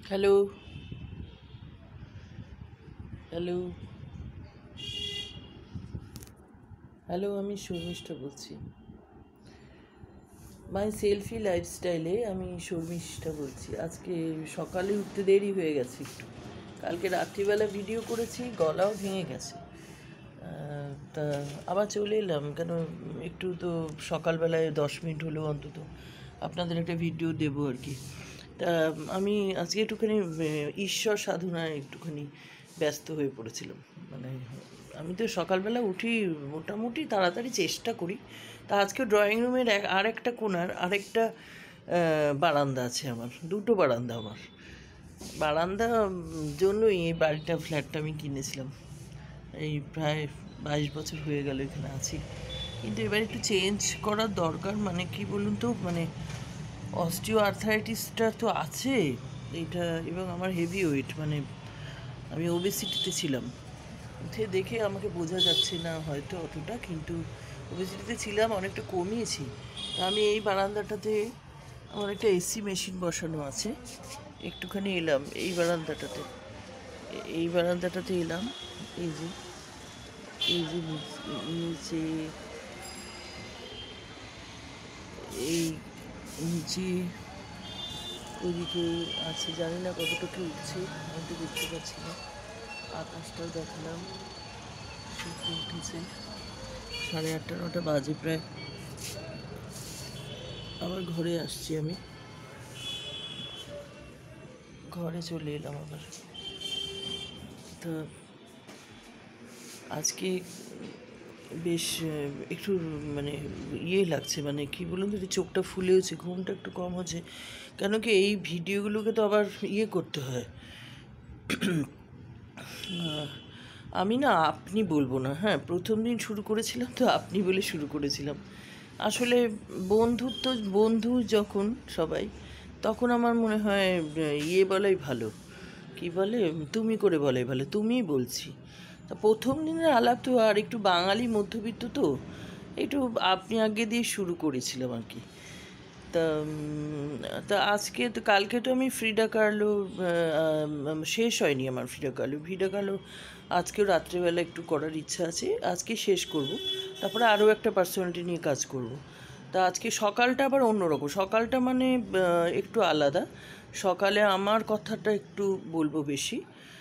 Hello, hello, hello, আমি শর্মিষ্ঠা বলছি। মাই selfie লাইফস্টাইলে আমি শর্মিষ্ঠা বলছি। আজকে সকালে উঠতে দেরি হয়ে গেছে একটু। কালকে রাত্রিবেলা ভিডিও করেছি, গলাও ভেঙে গেছে। তা আবার চলে এলাম, কেন একটু তো সকালবেলায় 10 মিনিট হলেও অন্তত আপনাদের একটা ভিডিও দেবো আর কি। তা আমি আজকে একটুখানি ঈশ্বর সাধনায় একটুখানি ব্যস্ত হয়ে পড়েছিলাম। মানে আমি তো সকালবেলা উঠি, মোটামুটি তাড়াতাড়ি চেষ্টা করি। তা আজকে ড্রয়িং রুমের আরেকটা কোণার আরেকটা বারান্দা আছে, আমার দুটো বারান্দা। আমার বারান্দা জন্যই এই বাড়িটা, ফ্ল্যাটটা আমি কিনেছিলাম। এই প্রায় 22 বছর হয়ে গেল এখানে আছি, কিন্তু এবার একটু চেঞ্জ করার দরকার। মানে কি বলুন তো, মানে অস্টিও আর্থারাইটিসটা তো আছে এইটা, এবং আমার হেভি ওয়েট, মানে আমি ওবেসিটিতে ছিলাম। উঠে দেখে আমাকে বোঝা যাচ্ছে না হয়তো অতটা, কিন্তু ওবেসিটিতে ছিলাম, অনেকটা কমিয়েছি। তা আমি এই বারান্দাটাতে, আমার একটা এসি মেশিন বসানো আছে, একটুখানি এলাম এই বারান্দাটাতে, এলাম। এই যে এই যে নিচে, এই নিচে ওইদিকে আছে, জানি না কতটা কি উঠছে, আমি তো দেখতে পাচ্ছি না। আকাশটাও দেখলাম, সূর্য উঠেছে, 8:30-9টা বাজে প্রায়। আবার ঘরে আসছি, আমি ঘরে চলে এলাম আবার। তো আজকে বেশ একটু মানে লাগছে, মানে কি বলুন তো, চোখটা ফুলেওছে, ঘুমটা একটু কম হচ্ছে। কেন কি, এই ভিডিওগুলোকে তো আবার করতে হয়। আমি না আপনি বলবো না, হ্যাঁ, প্রথম দিন শুরু করেছিলাম তো আপনি বলে শুরু করেছিলাম। আসলে বন্ধুত্ব, বন্ধু যখন সবাই, তখন আমার মনে হয় বলাই ভালো, কি বলে, তুমি করে বলাই ভালো, তুমিই বলছি। তা প্রথম দিনের আলাপ তো, আর একটু বাঙালি মধ্যবিত্ত তো, একটু আপনি আগে দিয়ে শুরু করেছিলাম আর কি। তা তা আজকে তো, কালকে তো আমি ফ্রিডা কার্লো শেষ হয়নি আমার ফ্রিডা কার্লো আজকেও রাত্রেবেলা একটু করার ইচ্ছা আছে, আজকে শেষ করব। তারপরে আরও একটা পার্সোনালিটি নিয়ে কাজ করব। তা আজকে সকালটা আবার অন্যরকম, সকালটা মানে একটু আলাদা। সকালে আমার কথাটা একটু বলবো বেশি,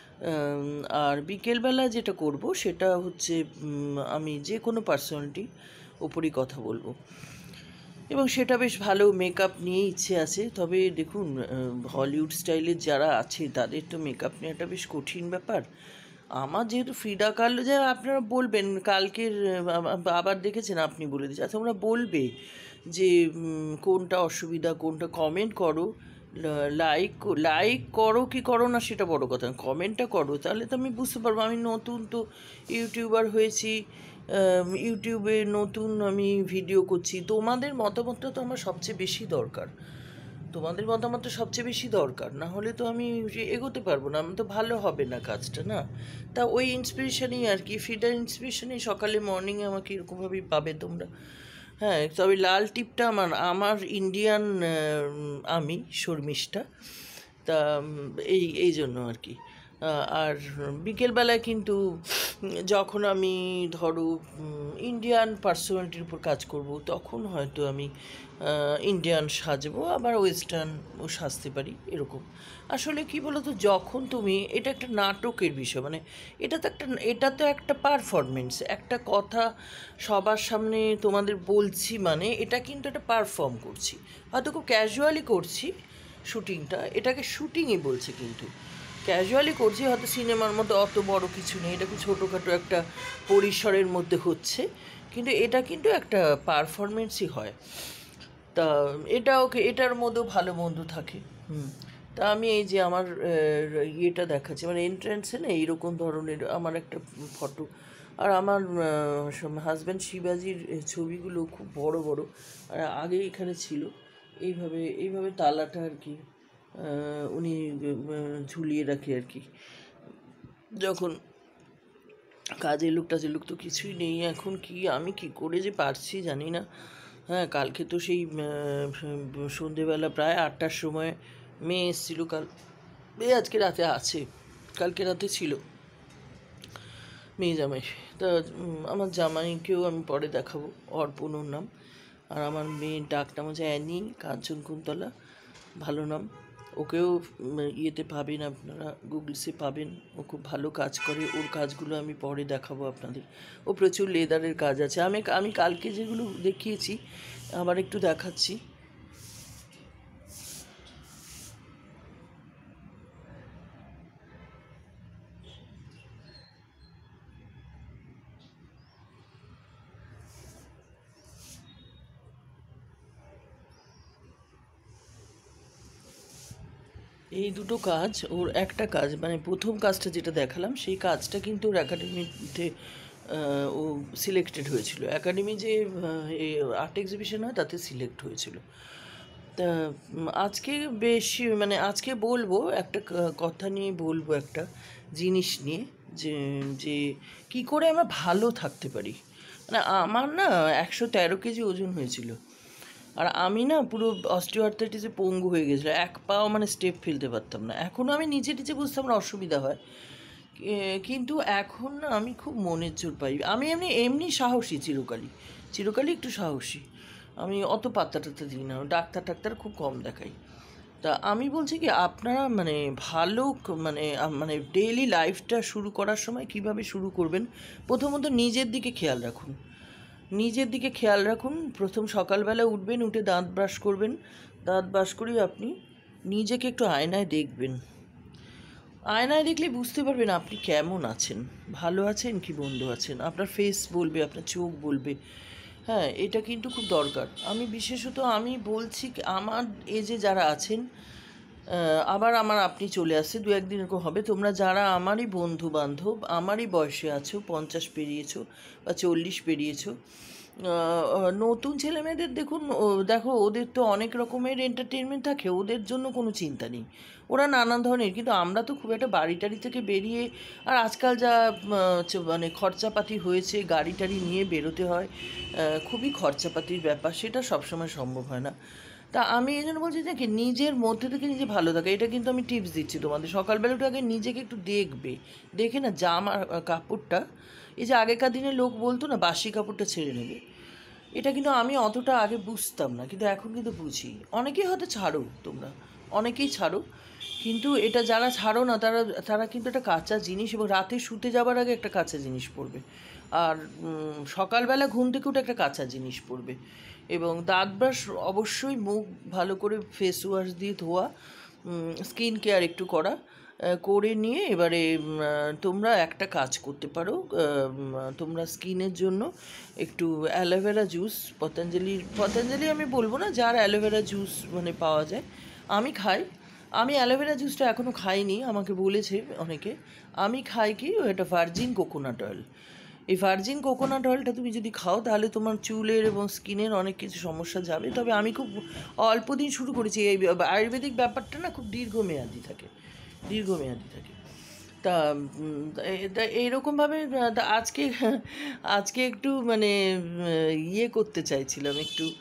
আর বিকেলবেলা যেটা করব সেটা হচ্ছে আমি যে কোনো পার্সোনালিটি ওপরই কথা বলবো, এবং সেটা বেশ ভালো মেকআপ নিয়ে ইচ্ছে আছে। তবে দেখুন, হলিউড স্টাইলের যারা আছে তাদের তো মেকআপ নেওয়াটা বেশ কঠিন ব্যাপার। আমার যেহেতু ফ্রিডা কার্লো, যা আপনারা বলবেন কালকের, আবার দেখেছেন আপনি বলে দিচ্ছেন, আচ্ছা তোমরা বলবে যে কোনটা অসুবিধা, কোনটা কমেন্ট করো, লাইক লাইক করো কি করো না সেটা বড় কথা, কমেন্টটা করো, তাহলে তো আমি বুঝতে পারবো। আমি নতুন তো ইউটিউবার হয়েছি, ইউটিউবে নতুন আমি ভিডিও করছি, তোমাদের মতামতটা তো আমার সবচেয়ে বেশি দরকার। তোমাদের মতামতটা সবচেয়ে বেশি দরকার, না হলে তো আমি এগোতে পারবো না, আমি তো ভালো হবে না কাজটা, না? তা ওই ইন্সপিরেশনেই আর কি, ফিডার ইন্সপিরেশনেই সকালে মর্নিংয়ে আমাকে এরকমভাবেই পাবে তোমরা। হ্যাঁ, তবে লাল টিপটা আমার আমার ইন্ডিয়ান, আমি শর্মিষ্ঠা। তা এই জন্য আর কি। আর বিকেলবেলায় কিন্তু যখন আমি ধরো ইন্ডিয়ান পার্সোনালিটির উপর কাজ করব, তখন হয়তো আমি ইন্ডিয়ান সাজবো, আবার ওয়েস্টার্নও সাজতে পারি, এরকম। আসলে কি বলো তো, যখন তুমি, এটা একটা নাটকের বিষয়, মানে এটা তো একটা পারফরমেন্স, একটা কথা সবার সামনে তোমাদের বলছি, মানে এটা কিন্তু একটা পারফর্ম করছি, হয়তো খুব ক্যাজুয়ালি করছি শুটিংটা, এটাকে শুটিংই বলছে, কিন্তু ক্যাজুয়ালি করছি, হয়তো সিনেমার মধ্যে অত বড় কিছু নেই, এটা খুব ছোটোখাটো একটা পরিসরের মধ্যে হচ্ছে, কিন্তু এটা কিন্তু একটা পারফরমেন্সই হয়। তা এটার মধ্যেও ভালো মন্দ থাকে। তা আমি এই যে আমার দেখাচ্ছি, মানে এন্ট্রান্সে না এইরকম ধরনের আমার একটা ফটো, আর আমার হাজব্যান্ড শিবাজির ছবিগুলো খুব বড় বড়, আর আগে এখানে ছিল এইভাবে এইভাবে তালাটা আর কি, উনি ঝুলিয়ে রাখে আর কি, যখন কাজের লোক তো কিছুই নেই এখন, কি আমি কি করে যে পারছি জানি না। হ্যাঁ, কালকে তো সেই সন্ধেবেলা প্রায় 8টার সময় মেয়ে এসেছিলো এই আজকে রাতে আছে, কালকে রাতে ছিল মেয়ে জামাই। তা আমার জামাইকেও আমি পরে দেখাবো, অর্পণ ওর নাম। আর আমার মেয়ের ডাক নাম হচ্ছে অ্যানি কাঞ্চন কুন্তলা, ভালো নাম। ওকেও ইয়েতে পাবেন আপনারা, গুগলসে পাবেন। ও খুব ভালো কাজ করে, ওর কাজগুলো আমি পরে দেখাবো আপনাদের। ও প্রচুর লেদারের কাজ আছে, আমি কালকে যেগুলো দেখিয়েছি আবার একটু দেখাচ্ছি। এই দুটো কাজ, ওর একটা কাজ মানে প্রথম কাজটা যেটা দেখালাম সেই কাজটা কিন্তু ওর একাডেমিতে ও সিলেক্টেড হয়েছিল। একাডেমি যে আর্ট এক্সিবিশন হয় তাতে সিলেক্ট হয়েছিল। তা আজকে বেশি মানে আজকে বলবো একটা কথা নিয়ে, বলবো একটা জিনিস নিয়ে, যে যে কী করে আমরা ভালো থাকতে পারি। মানে আমার না 113 কেজি ওজন হয়েছিল, আর আমি না পুরো অস্টিওআর্থ্রাইটিসে পঙ্গু হয়ে গেছিলো, এক পাও মানে স্টেপ ফেলতে পারতাম না। এখনও আমি নিচে নিচে বুঝতে আমার অসুবিধা হয়, কিন্তু এখন না আমি খুব মনের জোর পাই। আমি এমনি সাহসী, চিরকালই একটু সাহসী। আমি অত পাত্তা টাত্তা দিই না, ডাক্তার খুব কম দেখাই। তা আমি বলছি কি, আপনারা মানে ভালো মানে মানে ডেইলি লাইফটা শুরু করার সময় কিভাবে শুরু করবেন, প্রথমত নিজের দিকে খেয়াল রাখুন। প্রথম সকালবেলা উঠবেন, উঠে দাঁত ব্রাশ করবেন। দাঁত ব্রাশ করেই আপনি নিজেকে একটু আয়নায় দেখবেন। আয়নায় দেখলে বুঝতে পারবেন আপনি কেমন আছেন, ভালো আছেন কি মন্দ আছেন। আপনার ফেস বলবে, আপনার চোখ বলবে। হ্যাঁ, এটা কিন্তু খুব দরকার। আমি বিশেষত আমি বলছি আমার এজে যারা আছেন, আবার আপনি চলে আসছে দু একদিন এরকম হবে, তোমরা যারা আমারই বন্ধু বান্ধব, আমারই বয়সে আছো, 50 পেরিয়েছো বা 40 পেরিয়েছো, নতুন ছেলেমেয়েদের দেখো ওদের তো অনেক রকমের এন্টারটেনমেন্ট থাকে, ওদের জন্য কোনো চিন্তা নেই, ওরা নানান ধরনের। কিন্তু আমরা তো খুব একটা বাড়ি টাড়ি থেকে বেরিয়ে, আর আজকাল যা মানে খরচাপাতি হয়েছে, গাড়ি টাড়ি নিয়ে বেরোতে হয়, খুবই খরচাপাতির ব্যাপার, সেটা সবসময় সম্ভব হয় না। তা আমি এই জন্য বলছি যে কি, নিজের মধ্যে থেকে নিজে ভালো থাকে। এটা কিন্তু আমি টিপস দিচ্ছি তোমাদের, সকালবেলা উঠে আগে নিজেকে একটু দেখে না জামা কাপড়টা, এই যে আগেকার দিনে লোক বলতো না বাসি কাপড়টা ছেড়ে নেবে, এটা কিন্তু আমি অতটা আগে বুঝতাম না, কিন্তু এখন কিন্তু বুঝি। অনেকেই হয়তো ছাড়ো, তোমরা অনেকেই ছাড়ো, কিন্তু এটা যারা ছাড়ো না তারা তারা কিন্তু একটা কাঁচা জিনিস, এবং রাতে শুতে যাবার আগে একটা কাঁচা জিনিস পরবে, আর সকালবেলা ঘুম থেকে উঠে একটা কাঁচা জিনিস পরবে, এবং দাঁত ব্রাশ অবশ্যই, মুখ ভালো করে ফেস ওয়াশ দিয়ে ধোয়া, স্কিন কেয়ার একটু করা, করে নিয়ে এবারে তোমরা একটা কাজ করতে পারো। তোমরা স্কিনের জন্য একটু অ্যালোভেরা জুস, পতঞ্জলি আমি বলবো না, যার অ্যালোভেরা জুস মানে পাওয়া যায়, আমি খাই। আমি অ্যালোভেরা জুসটা এখনও খাইনি, আমাকে বলেছে অনেকে। আমি খাই কি, এটা ভার্জিন কোকোনাট অয়েল। এই ভার্জিন কোকোনাট অয়েলটা তুমি যদি খাও তাহলে তোমার চুলের এবং স্কিনের অনেক কিছু সমস্যা যাবে। তবে আমি খুব অল্প দিন শুরু করেছি। এই আয়ুর্বেদিক ব্যাপারটা না খুব দীর্ঘমেয়াদী থাকে। তা এইরকমভাবে আজকে আজকে একটু মানে ইয়ে করতে চাইছিলাম,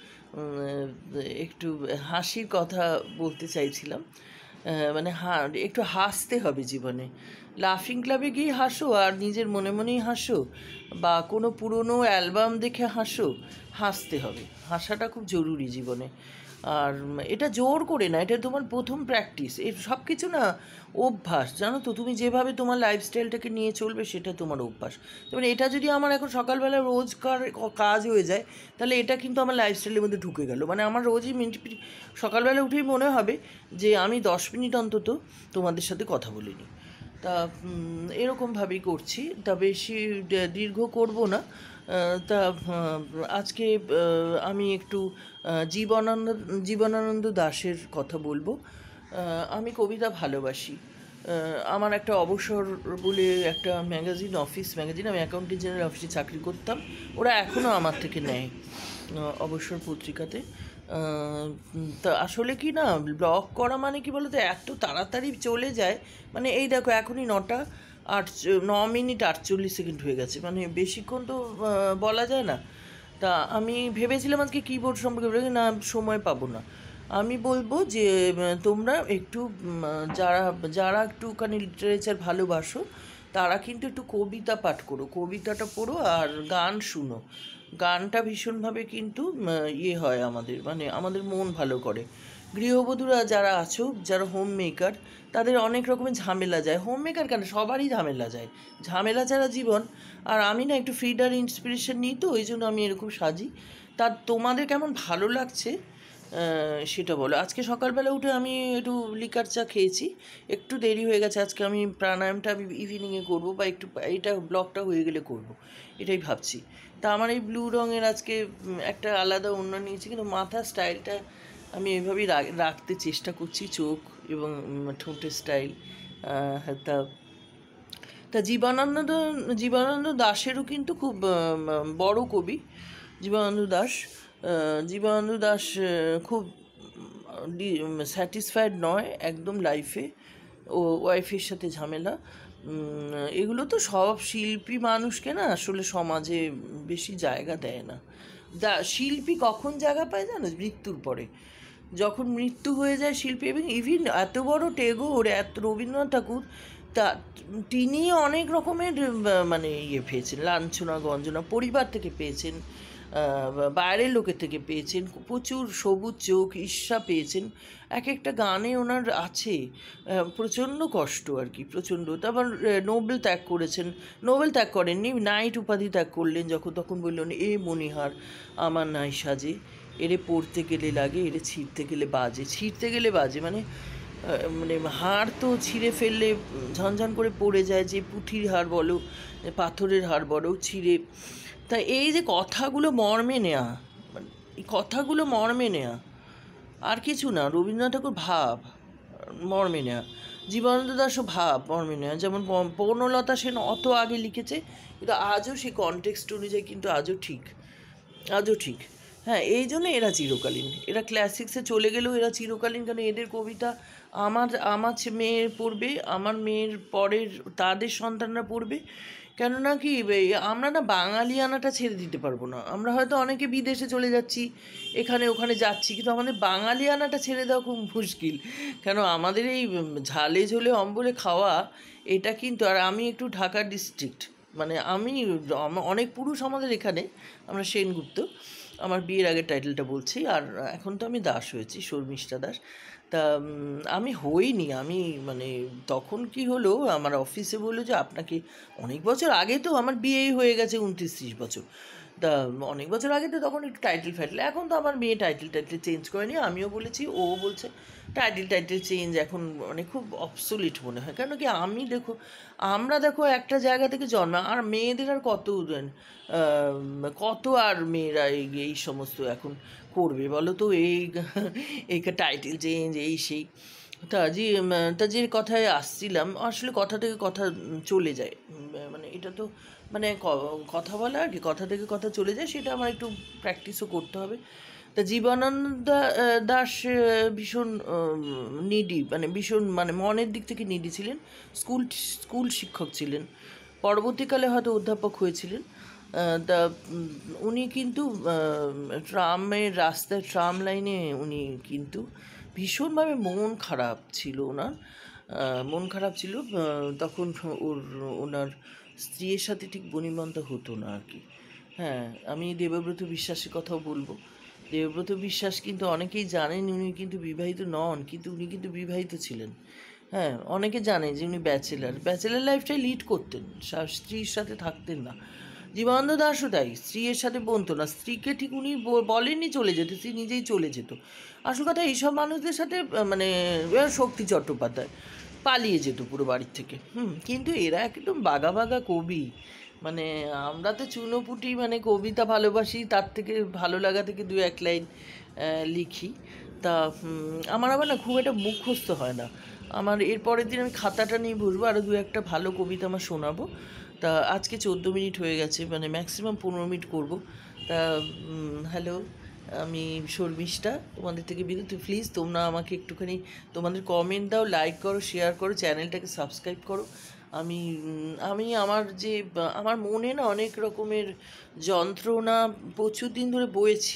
একটু হাসির কথা বলতে চাইছিলাম। মানে একটু হাসতে হবে জীবনে। লাফিং ক্লাবে গিয়ে হাসো, আর নিজের মনে মনেই হাসো, বা কোনো পুরনো অ্যালবাম দেখে হাসতে হবে। হাসাটা খুব জরুরি জীবনে। আর এটা জোর করে না, এটা তোমার প্রথম প্র্যাকটিস। এর সব কিছু না অভ্যাস, জানো তো, তুমি যেভাবে তোমার লাইফস্টাইলটাকে নিয়ে চলবে সেটা তোমার অভ্যাস। যেমন এটা যদি আমার এখন সকালবেলা রোজকার কাজ হয়ে যায়, তাহলে এটা কিন্তু আমার লাইফস্টাইলের মধ্যে ঢুকে গেল। মানে আমার রোজই সকালবেলা উঠেই মনে হবে যে আমি 10 মিনিট অন্তত তোমাদের সাথে কথা বলিনি। তা এরকমভাবেই করছি, তা বেশি দীর্ঘ করব না। তা আজকে আমি একটু জীবনানন্দ দাশের কথা বলবো। আমি কবিতা ভালোবাসি। আমার একটা অবসর বলে একটা অফিস ম্যাগাজিন, আমি অ্যাকাউন্টেন্ট জেনারেল অফিসে চাকরি করতাম, ওরা এখনও আমার থেকে নেয় অবসর পত্রিকাতে। তা আসলে কি না, ব্লগ করা মানে কি বলো তো, এত তাড়াতাড়ি চলে যায়। মানে এই দেখো এখনই 9:09:48 হয়ে গেছে, মানে বেশিক্ষণ তো বলা যায় না। তা আমি ভেবেছিলাম আজকে কিবোর্ড সম্পর্কে, না সময় পাবো না। আমি বলবো যে তোমরা একটু যারা যারা একটুখানি লিটারেচার ভালোবাসো তারা কিন্তু একটু কবিতা পাঠ করো, কবিতাটা পড়ো আর গান শুনো। গানটা ভীষণভাবে কিন্তু ইয়ে হয় আমাদের, মানে আমাদের মন ভালো করে। গৃহবধূরা যারা আছো, যারা হোম মেকার, তাদের অনেক রকমের ঝামেলা যায়। হোম মেকার কেন, সবারই ঝামেলা যায়, ঝামেলা ছাড়া জীবন। আর আমি না একটু ফিডার ইন্সপিরেশন নিই, তো ওই জন্য আমি এরকম সাজি। তা তোমাদের কেমন ভালো লাগছে সেটা বলো। আজকে সকালবেলা উঠে আমি একটু লিকার চা খেয়েছি, একটু দেরি হয়ে গেছে। আজকে আমি প্রাণায়ামটা আমি ইভিনিংয়ে করবো, বা একটু এইটা ব্লগটা হয়ে গেলে করব, এটাই ভাবছি। তা আমার এই ব্লু রঙের আজকে একটা আলাদা ওড়না নিয়েছি, কিন্তু মাথার স্টাইলটা আমি এইভাবেই রাখতে চেষ্টা করছি, চোখ এবং ঠোঁটের স্টাইল। তা তা জীবনানন্দ দাশেরও কিন্তু খুব বড় কবি জীবনানন্দ দাশ। জীবনানন্দ দাশ খুব স্যাটিসফাইড নয় একদম লাইফে, ও ওয়াইফের সাথে ঝামেলা। এগুলো তো সব শিল্পী মানুষকে না আসলে সমাজে বেশি জায়গা দেয় না। শিল্পী কখন জায়গা পায় জানো? মৃত্যুর পরে। যখন মৃত্যু হয়ে যায় শিল্পী, এবং ইভিন এত বড় টেগোর, এত রবীন্দ্রনাথ ঠাকুর, তা তিনি অনেক রকমের মানে ইয়ে পেয়েছেন, লাঞ্ছনা গঞ্জনা পরিবার থেকে পেয়েছেন, বাইরের লোকের থেকে পেয়েছেন, প্রচুর সবুজ চোখ ঈর্ষা পেয়েছেন। এক একটা গানে ওনার আছে প্রচণ্ড কষ্ট আর কি, প্রচণ্ড। তারপর নোবেল ত্যাগ করেছেন, নোবেল ত্যাগ করেননি, নাইট উপাধি ত্যাগ করলেন যখন, তখন বললেন এ মণিহার আমার নাই সাজে, এরে পড়তে গেলে লাগে, এরে ছিঁড়তে গেলে বাজে। ছিঁড়তে গেলে বাজে মানে মানে হাড় তো ছিঁড়ে ফেললে ঝনঝন করে পড়ে যায়, যে পুঁথির হাড় বলো, পাথরের হাড় বলো, ছিঁড়ে। তা এই যে কথাগুলো মর্মে নেয়া, মানে এই কথাগুলো মর্মে নেয়া, আর কিছু না। রবীন্দ্রনাথ ঠাকুর ভাব মর্মে নেয়া, জীবনানন্দ দাসও ভাব মর্মে নেয়া। যেমন বনলতা সেন অত আগে লিখেছে, কিন্তু আজও সেই কনটেক্সট অনুযায়ী কিন্তু আজও ঠিক, আজও ঠিক। হ্যাঁ, এই জন্য এরা চিরকালীন, এরা ক্লাসিক্সে চলে গেলেও এরা চিরকালীন। কেন, এদের কবিতা আমার আমার মেয়ের পড়বে, আমার মেয়ের পরের তাদের সন্তানরা পড়বে। কেননা কি, আমরা না বাঙালিয়ানাটা ছেড়ে দিতে পারবো না। আমরা হয়তো অনেকে বিদেশে চলে যাচ্ছি, এখানে ওখানে যাচ্ছি, কিন্তু আমাদের বাঙালিয়ানাটা ছেড়ে দেওয়া খুব মুশকিল। কেন, আমাদের এই ঝালে ঝোলে অম্বলে খাওয়া, এটা কিন্তু। আর আমি একটু ঢাকা ডিস্ট্রিক্ট, মানে আমি অনেক পুরুষ আমাদের এখানে, আমরা সেনগুপ্ত, আমার বিয়ের আগের টাইটেলটা বলছি। আর এখন তো আমি দাস হয়েছি, শর্মিষ্ঠা দাস। তা আমি হইনি, আমি মানে তখন কি হলো, আমার অফিসে বললো যে আপনাকে, অনেক বছর আগে তো আমার বিয়েই হয়ে গেছে 29-30 বছর। তা অনেক বছর আগে তো তখন একটু টাইটেল ফাইটেল, এখন তো আমার মেয়ে টাইটেল চেঞ্জ করেনি, আমিও বলেছি, ও বলছে টাইটেল চেঞ্জ এখন মানে খুব অবসোলিট মনে হয়। কেন কি, আমি দেখো, আমরা দেখো একটা জায়গা থেকে জন্ম, আর মেয়েদের আর কত আর মেয়েরা এই সমস্ত এখন করবে বলো তো, এই টাইটেল চেঞ্জ এই সেই। তা যে কথায় আসছিলাম, আসলে কথা থেকে কথা চলে যায়, মানে এটা তো মানে কথা বলা আর কি, কথা থেকে কথা চলে যায়, সেটা আমার একটু প্র্যাকটিসও করতে হবে। তা জীবনানন্দ দাশ ভীষণ নিডি, মানে ভীষণ মানে মনের দিক থেকে নিডি ছিলেন। স্কুল শিক্ষক ছিলেন, পরবর্তীকালে হয়তো অধ্যাপক হয়েছিলেন। তা উনি কিন্তু ট্রামের রাস্তায়, ট্রাম লাইনে উনি কিন্তু ভীষণভাবে মন খারাপ ছিল ওনার, মন খারাপ ছিল। তখন ওনার স্ত্রীর সাথে ঠিক বনিবন্তা হতো না আর কি। হ্যাঁ, আমি দেবব্রত বিশ্বাসের কথাও বলবো। দেবব্রত বিশ্বাস কিন্তু অনেকেই জানেন উনি কিন্তু বিবাহিত নন, কিন্তু উনি কিন্তু বিবাহিত ছিলেন। হ্যাঁ, অনেকে জানে যে উনি ব্যাচেলার লাইফটাই লিড করতেন, স্ত্রীর সাথে থাকতেন না। জীবনানন্দ দাসও তাই, স্ত্রীর সাথে বনতো না, স্ত্রীকে ঠিক উনি বলেননি চলে যেতে, স্ত্রী নিজেই চলে যেত। আসল কথা, এইসব মানুষদের সাথে মানে শক্তি চট্টোপাধ্যায় পালিয়ে যেত পুরো বাড়ির থেকে। কিন্তু এরা একদম বাঘা বাঘা কবি, মানে আমরা তো চুনোপুটি, মানে কবিতা ভালোবাসি, তার থেকে ভালো লাগা থেকে 2-1 লাইন লিখি। তা আমার আবার না খুব একটা মুখস্থ হয় না। আমার এর পরের দিন আমি খাতাটা নিয়ে বসবো, আরও 2-1টা ভালো কবিতা আমার শোনাবো। তা আজকে 14 মিনিট হয়ে গেছে, মানে ম্যাক্সিমাম 15 মিনিট করবো। তা হ্যালো, আমি শর্মিষ্ঠা, তোমাদের থেকে বিরত। প্লিজ তোমরা আমাকে একটুখানি তোমাদের কমেন্ট দাও, লাইক করো, শেয়ার করো, চ্যানেলটাকে সাবস্ক্রাইব করো। আমি আমি আমার যে আমার মনে না অনেক রকমের যন্ত্রণা প্রচুর দিন ধরে বয়েছি,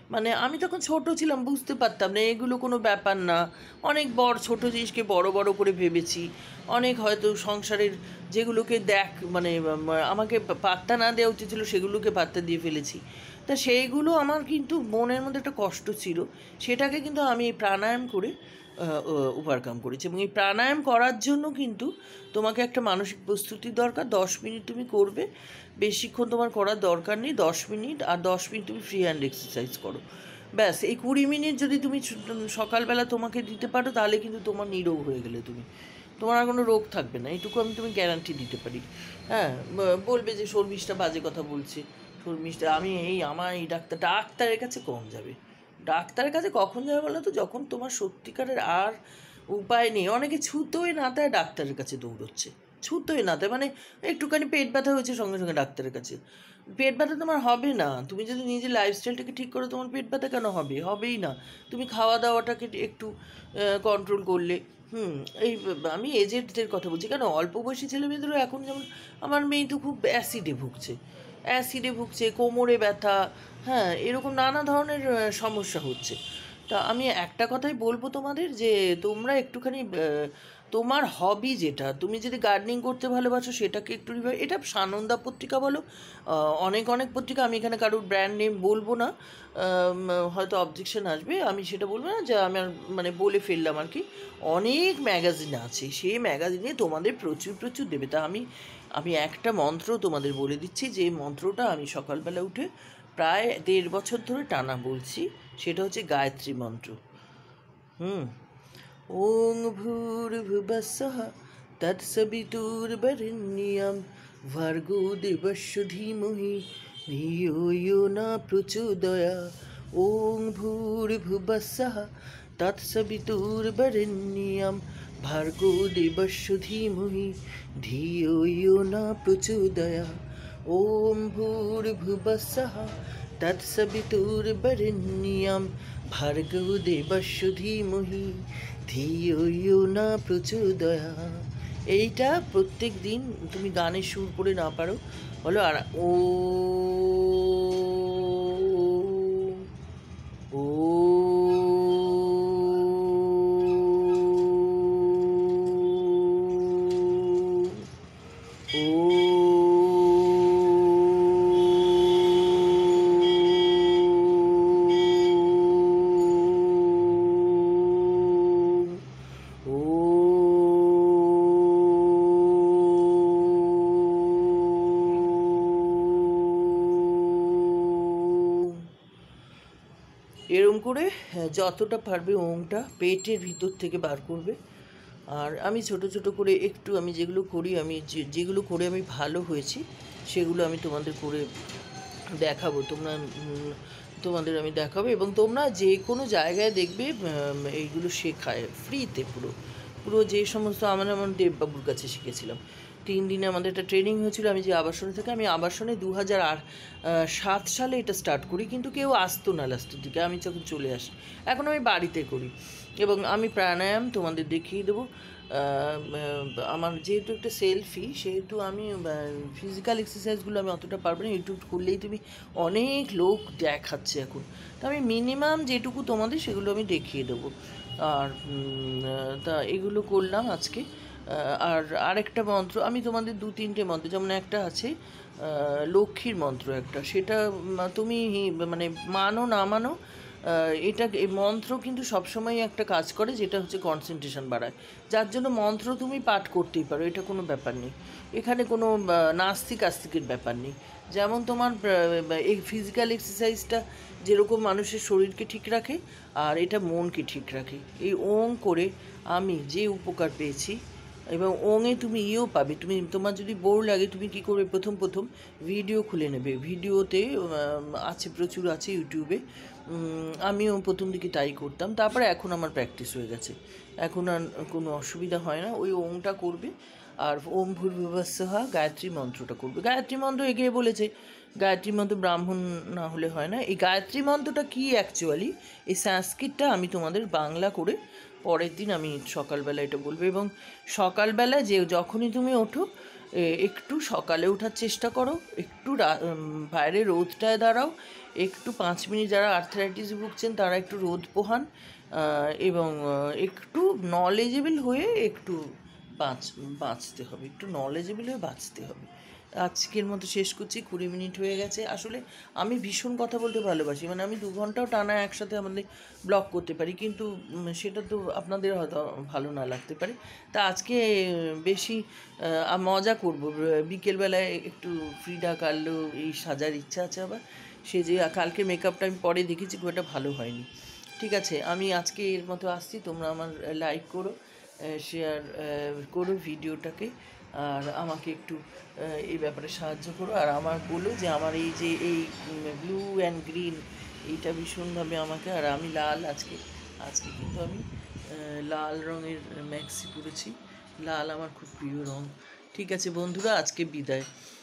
মানে আমি তখন ছোট ছিলাম, বুঝতে পারতাম না এগুলো কোনো ব্যাপার না। অনেক ছোট জিনিসকে বড় বড় করে ভেবেছি। অনেক হয়তো সংসারের যেগুলোকে মানে আমাকে পাত্তা না দেওয়া উচিত ছিল সেগুলোকে পাত্তা দিয়ে ফেলেছি। তা সেইগুলো আমার কিন্তু মনের মধ্যে একটা কষ্ট ছিল, সেটাকে কিন্তু আমি এই প্রাণায়াম করে ওভারকাম করেছি। এবং এই প্রাণায়াম করার জন্য কিন্তু তোমাকে একটা মানসিক প্রস্তুতির দরকার। 10 মিনিট তুমি করবে, বেশিক্ষণ তোমার করার দরকার নেই। 10 মিনিট, আর 10 মিনিট তুমি ফ্রি হ্যান্ড এক্সারসাইজ করো। ব্যাস, এই 20 মিনিট যদি তুমি সকালবেলা তোমাকে দিতে পারো, তাহলে কিন্তু তোমার নিরোগ হয়ে গেলে তুমি, তোমার আর কোনো রোগ থাকবে না, এইটুকু আমি তুমি গ্যারান্টি দিতে পারি। হ্যাঁ, বলবে যে শর্মিষ্ঠা বাজে কথা বলছে, শর্মিষ্ঠা আমার এই ডাক্তারের কাছে কম যাবে। ডাক্তারের কাছে কখন যাবে বলো তো? যখন তোমার সত্যিকারের আর উপায় নেই। অনেকে ছুতোয় নাতায় ডাক্তারের কাছে দৌড়চ্ছে, ছুতোয় নাতায়, মানে একটুখানি পেট ব্যথা হয়েছে সঙ্গে সঙ্গে ডাক্তারের কাছে। পেট ব্যথা তোমার হবে না, তুমি যদি নিজের লাইফস্টাইলটাকে ঠিক করো, তোমার পেট ব্যথা কেন হবে? হবেই না। তুমি খাওয়া দাওয়াটাকে একটু কন্ট্রোল করলে। এই আমি এজেডদের কথা বলছি কেন, অল্প বয়সী ছেলে মেয়েদেরও এখন, যেমন আমার মেয়ে তো খুব অ্যাসিডে ভুগছে, কোমরে ব্যথা, হ্যাঁ, এরকম নানা ধরনের সমস্যা হচ্ছে। তা আমি একটা কথাই বলবো তোমাদের, যে তোমরা একটুখানি তোমার হবি যেটা, তুমি যদি গার্ডেনিং করতে ভালোবাসো সেটাকে একটু এটা সানন্দা পত্রিকা বলো, অনেক অনেক পত্রিকা, আমি এখানে কারোর ব্র্যান্ড নেম বলবো না, হয়তো অবজেকশন আসবে, আমি সেটা বলবো না, যে আমার মানে বলে ফেললাম আর কি। অনেক ম্যাগাজিন আছে, সেই ম্যাগাজিনে তোমাদের প্রচুর প্রচুর দেবে। তা আমি একটা মন্ত্র তোমাদের বলে দিচ্ছি, যে মন্ত্রটা আমি সকালবেলা উঠে প্রায় 1.5 বছর ধরে টানা বলছি, সেটা হচ্ছে গায়ত্রী মন্ত্র। ওং ভূর্ভুবস্সুঃ তৎসবিতুর্বরেণ্যং ভর্গো দেবস্য ধীমহি ধিয়ো ইয়ো ন প্রচোদয়াৎ। ওং ভূর্ভুবস্সুঃ তৎসবিতুর্বরেণ্যং ভর্গো দেবস্য ধীমহি ধিয়ো ইয়ো ন প্রচোদয়াৎ। ওম ভূর্ভুবস্সুঃ তৎসবিতুর্বরেণ্যং ভর্গো দেবস্য ধীমহি ধিয়ো ইয়ো ন প্রচোদয়াৎ। এইটা প্রত্যেক দিন তুমি গানে সুর করে না পারো, বলো, আর ও ও এরম করে যতটা পারবে ওংটা পেটের ভিতর থেকে বার করবে। আর আমি ছোট ছোট করে একটু, আমি যেগুলো করি, আমি যেগুলো করে আমি ভালো হয়েছি, সেগুলো আমি তোমাদের করে দেখাবো। তোমাদের আমি দেখাবো, এবং তোমরা যে কোনো জায়গায় দেখবে এইগুলো শেখায় ফ্রিতে, পুরো পুরো যে সমস্ত, আমার দেববাবুর কাছে শিখেছিলাম। 3 দিনে আমাদের একটা ট্রেনিং হয়েছিল। আমি যে আবাসনে থাকি, আমি আবাসনে 2007 সালে এটা স্টার্ট করি, কিন্তু কেউ আসতো না লাস্টের দিকে, আমি যখন চলে আসি। এখন আমি বাড়িতে করি, এবং আমি প্রাণায়াম তোমাদের দেখিয়ে দেবো। আমার যেহেতু একটা সেলফি, সেহেতু আমি ফিজিক্যাল এক্সারসাইজগুলো আমি অতটা পারবো না। ইউটিউব করলেই তুমি অনেক লোক দেখাচ্ছে এখন, তো আমি মিনিমাম যেটুকু তোমাদের সেগুলো আমি দেখিয়ে দেবো। আর তা এগুলো করলাম আজকে। আর আরেকটা মন্ত্র আমি তোমাদের 2-3টে মন্ত্র, যেমন একটা আছে লক্ষ্মীর মন্ত্র একটা, সেটা তুমি মানে মানো না মানো, এটা এই মন্ত্র কিন্তু সবসময় একটা কাজ করে, যেটা হচ্ছে কনসেন্ট্রেশন বাড়ায়, যার জন্য মন্ত্র তুমি পাঠ করতেই পারো, এটা কোনো ব্যাপার নেই। এখানে কোনো নাস্তিক আস্তিকের ব্যাপার নেই। যেমন তোমার এই ফিজিক্যাল এক্সারসাইজটা যেরকম মানুষের শরীরকে ঠিক রাখে, আর এটা মনকে ঠিক রাখে। এই ওং করে আমি যে উপকার পেয়েছি, এবং ওঙে তুমি পাবে। তোমার যদি বোর লাগে, তুমি কি করবে, প্রথম ভিডিও খুলে নেবে। ভিডিওতে আছে, প্রচুর আছে ইউটিউবে। আমিও প্রথম দিকে তাই করতাম, তারপরে এখন আমার প্র্যাকটিস হয়ে গেছে, এখন আর কোনো অসুবিধা হয় না। ওই ওংটা করবে, আর ওম ভূর্ভুবস্সুঃ গায়ত্রী মন্ত্রটা করবে। গায়ত্রী মন্ত্র এগিয়ে বলেছে, গায়ত্রী মন্ত্র ব্রাহ্মণ না হলে হয় না। এই গায়ত্রী মন্ত্রটা কি অ্যাকচুয়ালি, এই সংস্কৃতটা আমি তোমাদের বাংলা করে পরের দিন আমি সকালবেলা এটা বলবো। এবং সকালবেলা যখনই তুমি ওঠো, একটু সকালে ওঠার চেষ্টা করো, একটু বাইরে রোদটায় দাঁড়াও, একটু 5 মিনিট, যারা আর্থ্রাইটিস ভুগছেন তারা একটু রোদ পোহান, এবং একটু নলেজেবল হয়ে একটু বাঁচতে হবে, একটু নলেজেবল হয়ে বাঁচতে হবে। আজকের মতো শেষ করছি, 20 মিনিট হয়ে গেছে। আসলে আমি ভীষণ কথা বলতে ভালোবাসি, মানে আমি 2 ঘন্টাও টানা একসাথে আমাদের ব্লগ করতে পারি, কিন্তু সেটা তো আপনাদের হয়তো ভালো না লাগতে পারে। তা আজকে বেশি মজা করব, বিকেলবেলায় একটু ফ্রিডা কাটলেও এই সাজার ইচ্ছা আছে আবার, সে যে কালকে মেকআপটা আমি পরে দেখেছি খুব একটা ভালো হয়নি। ঠিক আছে, আমি আজকে এর মতো আসছি, তোমরা আমার লাইক করো, শেয়ার করো ভিডিওটাকে, আর আমাকে একটু এই ব্যাপারে সাহায্য করো, আর আমার বলো যে আমার এই যে এই ব্লু অ্যান্ড গ্রিন এইটা ভীষণভাবে আমাকে, আর আমি লাল আজকে আজকে কিন্তু আমি লাল রঙের ম্যাক্সি পরেছি, লাল আমার খুব প্রিয় রঙ। ঠিক আছে বন্ধুরা, আজকে বিদায়।